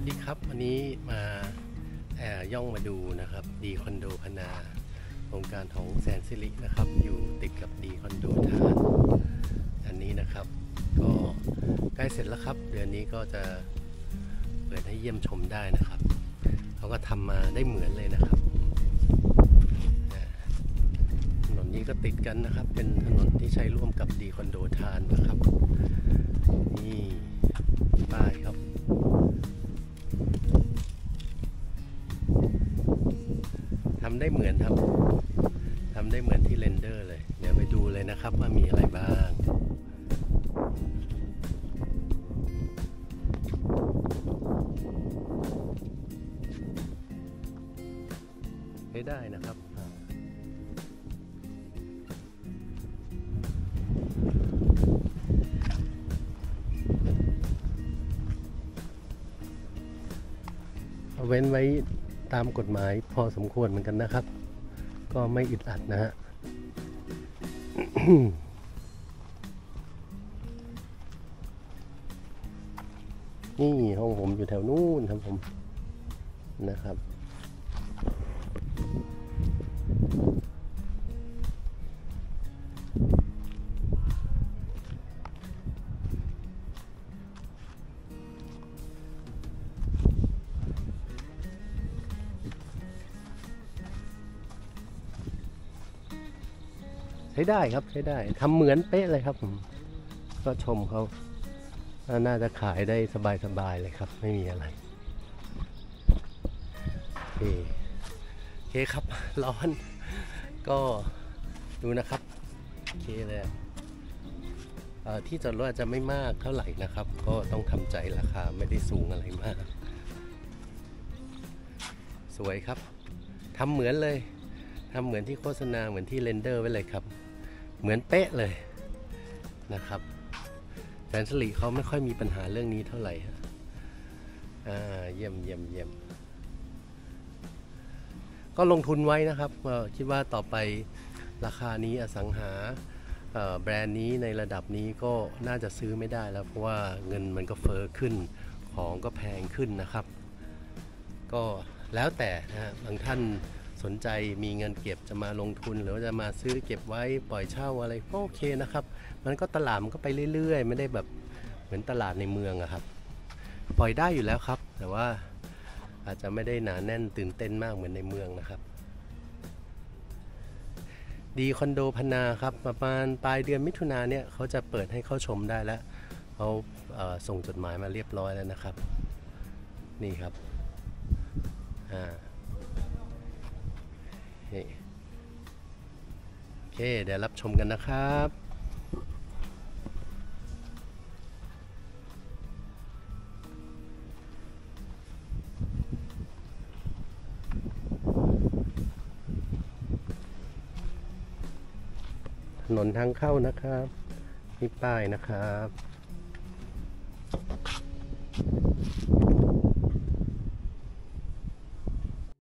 ดีครับวันนี้มาย่องมาดูนะครับดีคอนโดพนาโครงการของแสนสิรินะครับอยู่ติดกับดีคอนโดทานอันนี้นะครับก็ใกล้เสร็จแล้วครับเดือนนี้ก็จะเปิดให้เยี่ยมชมได้นะครับเขาก็ทำมาได้เหมือนเลยนะครับถนนนี้ก็ติดกันนะครับเป็นถนนที่ใช้ร่วมกับดีคอนโดทานนะครับนี่ป้ายครับทำได้เหมือนครับทำได้เหมือนที่เรนเดอร์เลยเดี๋ยวไปดูเลยนะครับว่ามีอะไรบ้างได้นะครับเว้นไว้ตามกฎหมายพอสมควรเหมือนกันนะครับก็ไม่อึดอัดนะฮะ นี่ห้องผมอยู่แถวนู้นครับผมนะครับใช้ได้ครับใช้ได้ทำเหมือนเป๊ะเลยครับผมก็ชมเขาน่าจะขายได้สบายๆเลยครับไม่มีอะไรโอเคครับร้อนก็ดูนะครับโอเคเลยที่จอดรถจะไม่มากเท่าไหร่นะครับก็ต้องทำใจราคาไม่ได้สูงอะไรมากสวยครับทำเหมือนเลยทำเหมือนที่โฆษณาเหมือนที่เรนเดอร์ไว้เลยครับเหมือนเป๊ะเลยนะครับแสนสิริเขาไม่ค่อยมีปัญหาเรื่องนี้เท่าไหร่เยี่ยมก็ลงทุนไว้นะครับคิดว่าต่อไปราคานี้อสังหาแบรนด์นี้ในระดับนี้ก็น่าจะซื้อไม่ได้แล้วเพราะว่าเงินมันก็เฟ้อขึ้นของก็แพงขึ้นนะครับก็แล้วแต่นะบางท่านสนใจมีเงินเก็บจะมาลงทุนหรือว่าจะมาซื้อเก็บไว้ปล่อยเช่าอะไรก็โอเคนะครับมันก็ตลาดมันก็ไปเรื่อยๆไม่ได้แบบเหมือนตลาดในเมืองอะครับปล่อยได้อยู่แล้วครับแต่ว่าอาจจะไม่ได้หนาแน่นตื่นเต้นมากเหมือนในเมืองนะครับดีคอนโดพนาครับประมาณปลายเดือนมิถุนายนเนี่ยเขาจะเปิดให้เข้าชมได้แล้วเขาส่งจดหมายมาเรียบร้อยแล้วนะครับนี่ครับโอเคเดี๋ยวรับชมกันนะครับถนนทางเข้านะครับนี่ป้ายนะครับ